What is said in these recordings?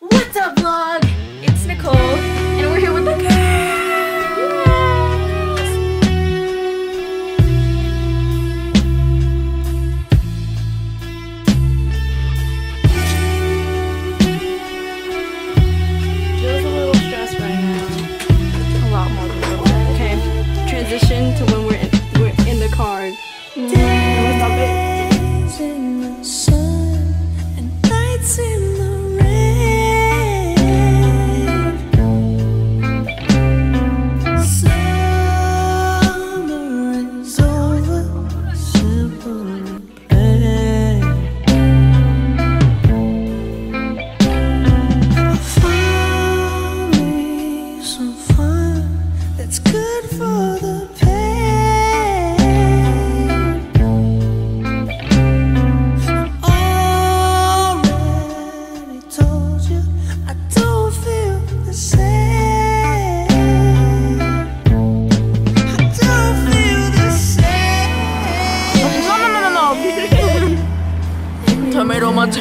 What's up, vlog? It's Nicole, and we're here with the girls. Jill's a little stressed right now. A lot more than a little. Okay, transition to when we're in the car. Stop it. In the sun and nights in the rain. Summer is over, simple play. I found me some fun that's good for the pain. Tomato matcha.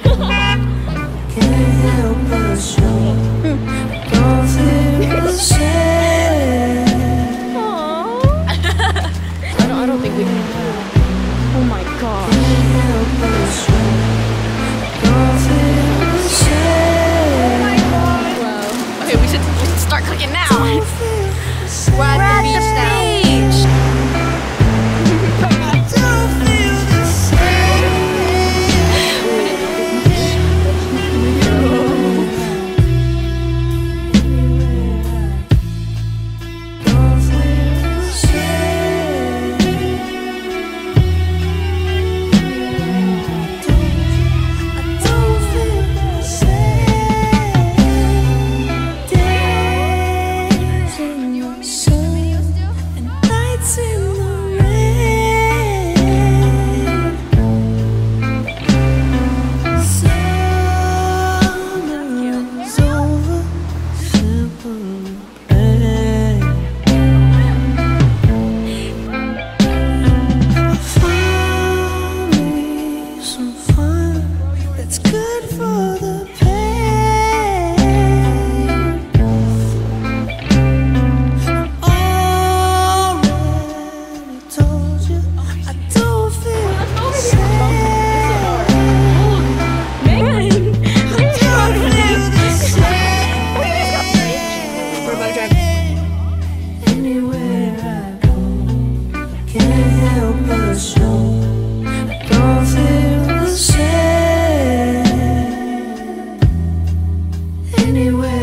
Can't help but show. Don't feel the same. I don't think we can. Oh my god. Can't help but show. Don't feel the same. Wow. Okay, we should start cooking now. Don't feel the same. We're at the beach now. Don't feel the same. Don't feel the same. I don't feel the same. Days in the sun and nights in the rain. Summer is over, simple play. I found me some fun that's good for the pain. Already told you I don't feel the same. I don't feel the same. Anywhere I go, can't help but show. I don't feel the same. Anywhere